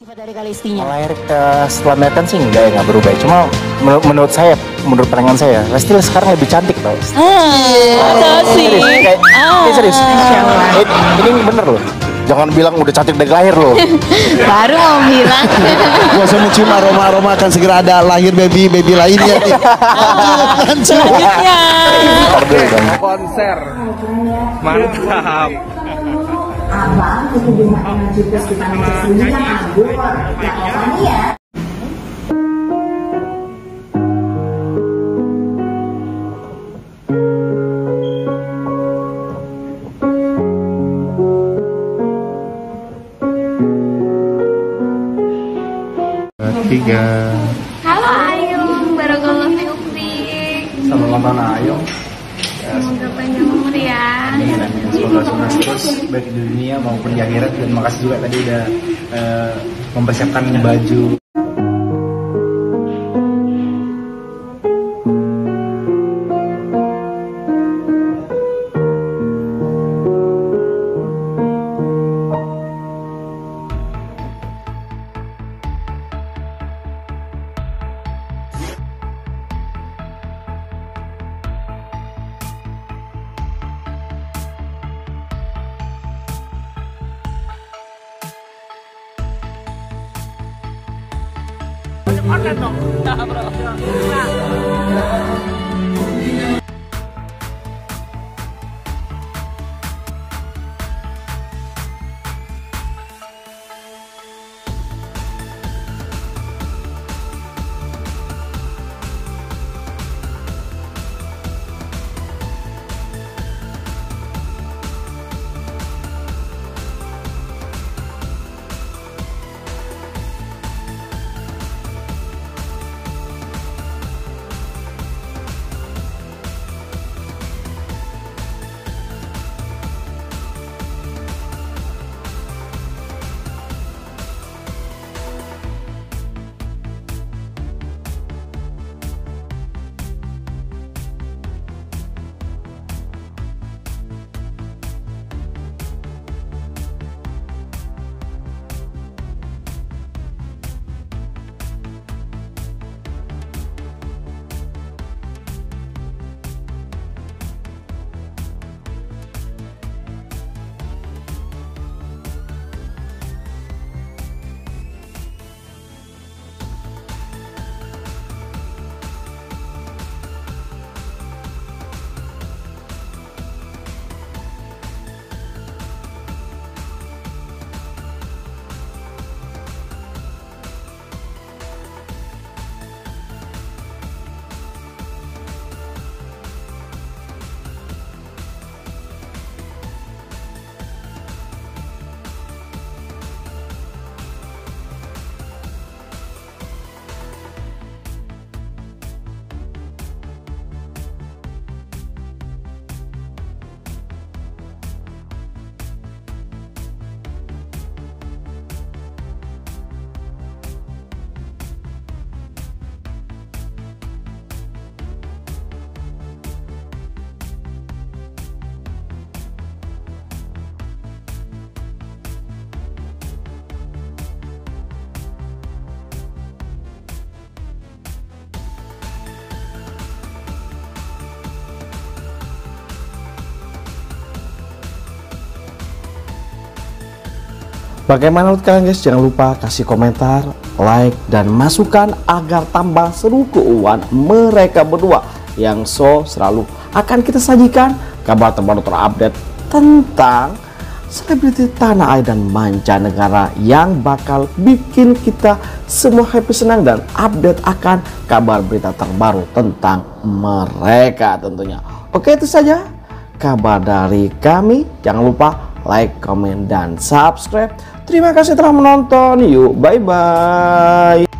Sifat dari Kalistinya. Lahir setelah melahirkan sih nggak berubah. Cuma menurut saya, menurut pandangan saya, Lesti sekarang lebih cantik tau. Serius. Serius. Ini bener loh. Jangan bilang udah cantik dari lahir loh. Baru mau bilang. Gua usah mencium aroma akan segera ada lahir baby lainnya nih. Selanjutnya. Konser. Mantap. Abang itu di mana juga kita ngecek dulu kan Agung ya Evan ya. Tiga. Halo Ayung, Barakallahu Fiik. Selamat ulang tahun Ayung. Semoga panjang umur ya. Semoga sukses terus baik di dunia maupun di akhirat, dan makasih juga tadi udah mempersiapkan baju. Bagaimana menurut kalian guys? Jangan lupa kasih komentar, like, dan masukan agar tambah seru keuangan mereka berdua yang selalu akan kita sajikan kabar terbaru terupdate tentang selebriti tanah air dan mancanegara yang bakal bikin kita semua happy, senang, dan update akan kabar berita terbaru tentang mereka tentunya. Oke, itu saja kabar dari kami. Jangan lupa like, komen, dan subscribe. Terima kasih telah menonton. Yuk, bye-bye.